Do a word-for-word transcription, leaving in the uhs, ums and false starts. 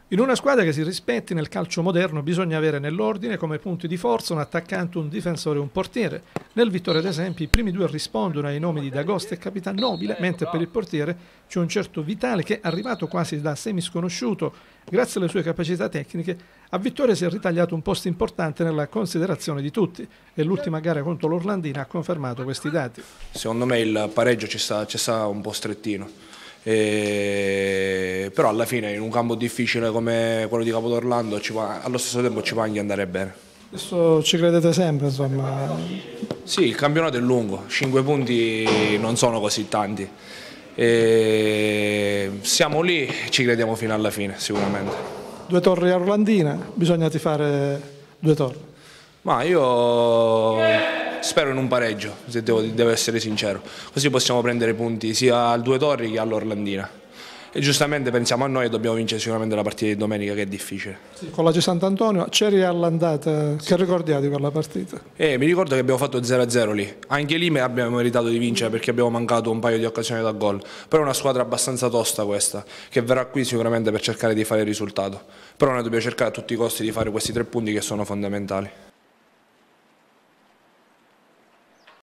In una squadra che si rispetti nel calcio moderno bisogna avere nell'ordine come punti di forza un attaccante, un difensore e un portiere. Nel Vittoria ad esempio i primi due rispondono ai nomi di D'Agosta e Capitan Nobile, mentre per il portiere c'è un certo Vitale che, arrivato quasi da semisconosciuto grazie alle sue capacità tecniche, a Vittoria si è ritagliato un posto importante nella considerazione di tutti e l'ultima gara contro l'Orlandina ha confermato questi dati. Secondo me il pareggio ci sta, ci sta un po' strettino. E... però alla fine in un campo difficile come quello di Capodorlando ci va, allo stesso tempo ci può anche andare bene. Questo ci credete sempre, insomma? Sì, il campionato è lungo, cinque punti non sono così tanti. E... siamo lì, ci crediamo fino alla fine sicuramente. Due torri a Orlandina, bisogna tifare due torri. Ma io spero in un pareggio, se devo, devo essere sincero, così possiamo prendere punti sia al Due Torri che all'Orlandina. E giustamente pensiamo a noi e dobbiamo vincere sicuramente la partita di domenica che è difficile. Sì, con la G Sant'Antonio c'eri all'andata, che ricordiamo di quella partita? Eh, mi ricordo che abbiamo fatto zero a zero lì, anche lì abbiamo meritato di vincere perché abbiamo mancato un paio di occasioni da gol, però è una squadra abbastanza tosta questa, che verrà qui sicuramente per cercare di fare il risultato, però noi dobbiamo cercare a tutti i costi di fare questi tre punti che sono fondamentali.